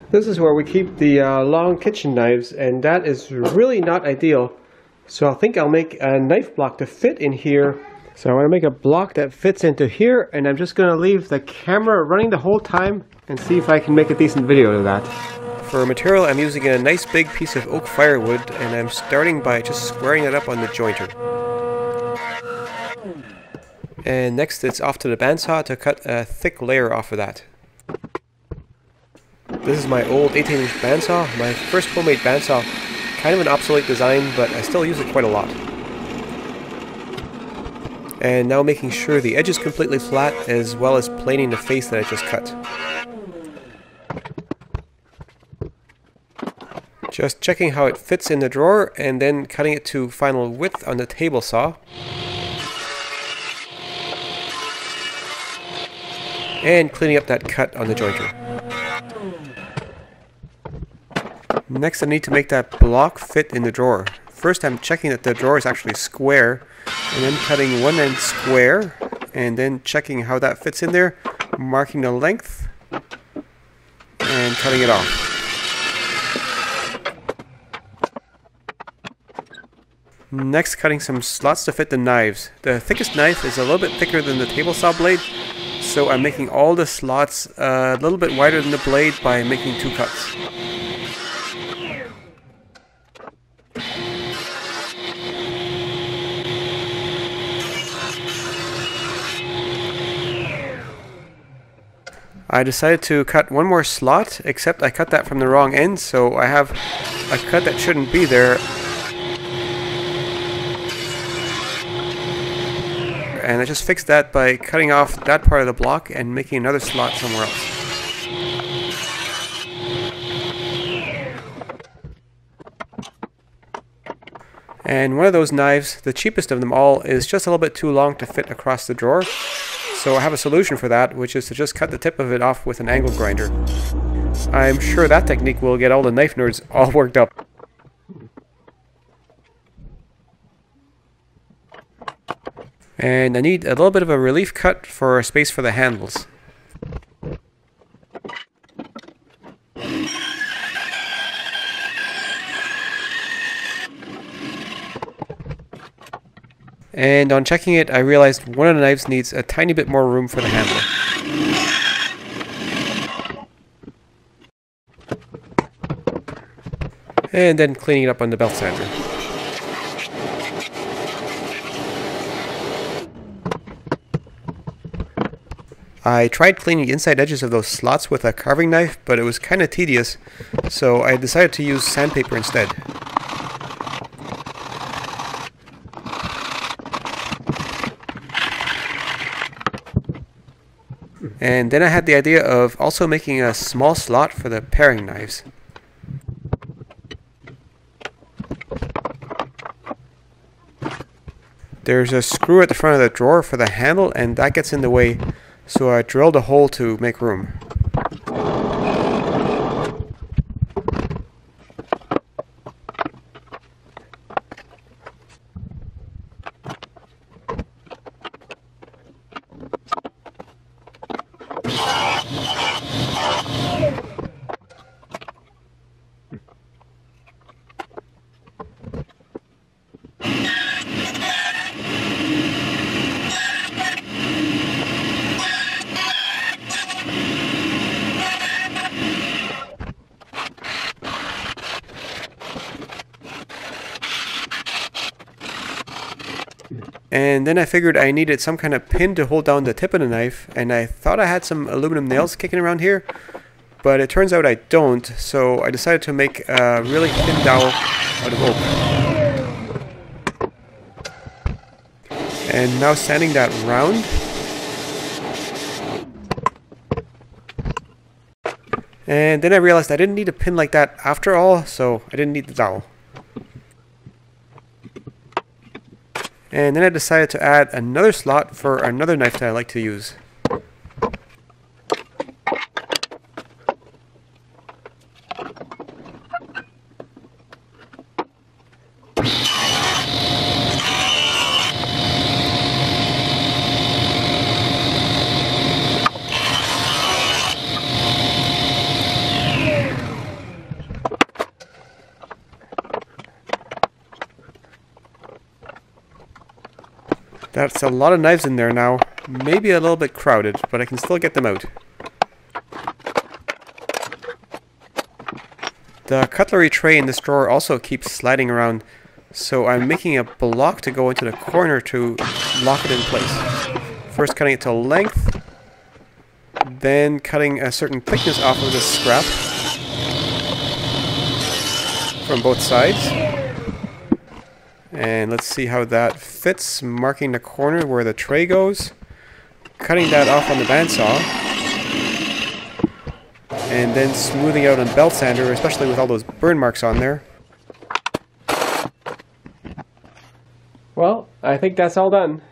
This is where we keep the long kitchen knives, and that is really not ideal. So I think I'll make a knife block to fit in here. So I want to make a block that fits into here, and I'm just going to leave the camera running the whole time and see if I can make a decent video of that. For material, I'm using a nice big piece of oak firewood, and I'm starting by just squaring it up on the jointer. And next it's off to the bandsaw to cut a thick layer off of that. This is my old 18-inch bandsaw, my first homemade bandsaw. Kind of an obsolete design, but I still use it quite a lot. And now making sure the edge is completely flat, as well as planing the face that I just cut. Just checking how it fits in the drawer, and then cutting it to final width on the table saw. And cleaning up that cut on the jointer. Next I need to make that block fit in the drawer. First I'm checking that the drawer is actually square, and then cutting one end square, and then checking how that fits in there, marking the length, and cutting it off. Next, cutting some slots to fit the knives. The thickest knife is a little bit thicker than the table saw blade, so I'm making all the slots a little bit wider than the blade by making 2 cuts. I decided to cut one more slot, except I cut that from the wrong end, so I have a cut that shouldn't be there. And I just fixed that by cutting off that part of the block and making another slot somewhere else. And one of those knives, the cheapest of them all, is just a little bit too long to fit across the drawer. So I have a solution for that, which is to just cut the tip of it off with an angle grinder. I'm sure that technique will get all the knife nerds all worked up. And I need a little bit of a relief cut for a space for the handles. And on checking it, I realized one of the knives needs a tiny bit more room for the handle. And then cleaning it up on the belt sander. I tried cleaning the inside edges of those slots with a carving knife, but it was kind of tedious, so I decided to use sandpaper instead. And then I had the idea of also making a small slot for the paring knives. There's a screw at the front of the drawer for the handle, and that gets in the way. So I drilled a hole to make room. And then I figured I needed some kind of pin to hold down the tip of the knife, and I thought I had some aluminum nails kicking around here, but it turns out I don't, so I decided to make a really thin dowel out of oak. And now sanding that round. And then I realized I didn't need a pin like that after all, so I didn't need the dowel. And then I decided to add another slot for another knife that I like to use. That's a lot of knives in there now. Maybe a little bit crowded, but I can still get them out. The cutlery tray in this drawer also keeps sliding around, so I'm making a block to go into the corner to lock it in place. First cutting it to length, then cutting a certain thickness off of this scrap from both sides. And let's see how that fits, marking the corner where the tray goes, cutting that off on the bandsaw, and then smoothing out on belt sander, especially with all those burn marks on there. Well, I think that's all done.